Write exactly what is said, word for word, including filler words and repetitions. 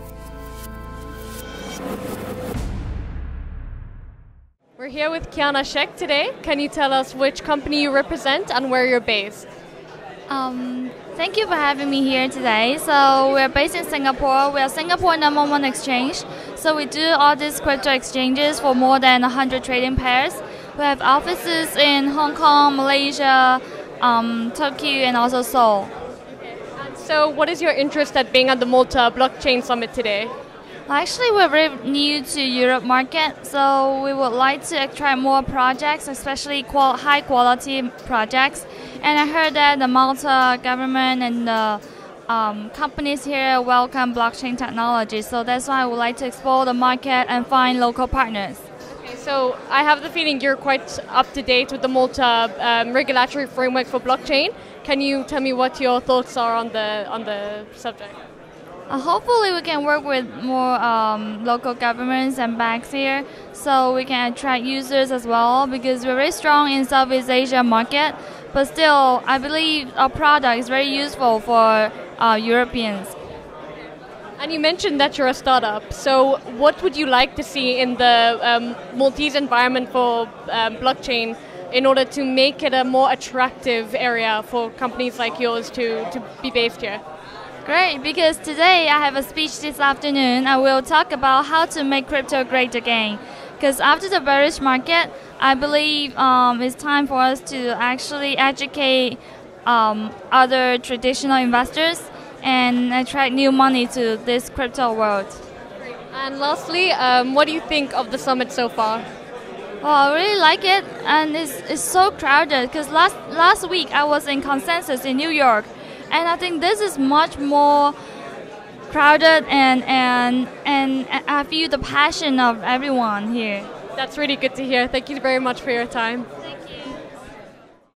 We're here with Kiana Shek today. Can you tell us which company you represent and where you're based? Um, thank you for having me here today. So we're based in Singapore. We are Singapore number one exchange. So we do all these crypto exchanges for more than one hundred trading pairs. We have offices in Hong Kong, Malaysia, um, Tokyo, and also Seoul. And so what is your interest at being at the Malta Blockchain Summit today? Well, actually, we're very new to Europe market, so we would like to attract more projects, especially qual high quality projects. And I heard that the Malta government and the um, companies here welcome blockchain technology, so that's why I would like to explore the market and find local partners. Okay, so I have the feeling you're quite up to date with the Malta um, regulatory framework for blockchain. Can you tell me what your thoughts are on the on the subject? Uh, hopefully we can work with more um, local governments and banks here so we can attract users as well, because we're very strong in Southeast Asia market, but still I believe our product is very useful for uh, Europeans. And you mentioned that you're a startup, so what would you like to see in the um, Maltese environment for um, blockchain in order to make it a more attractive area for companies like yours to, to be based here? Great, because today I have a speech this afternoon. I will talk about how to make crypto great again. Because after the bearish market, I believe um, it's time for us to actually educate um, other traditional investors and attract new money to this crypto world. And lastly, um, what do you think of the summit so far? Well, I really like it, and it's, it's so crowded because last, last week I was in Consensus in New York. And I think this is much more crowded, and, and, and I feel the passion of everyone here. That's really good to hear. Thank you very much for your time.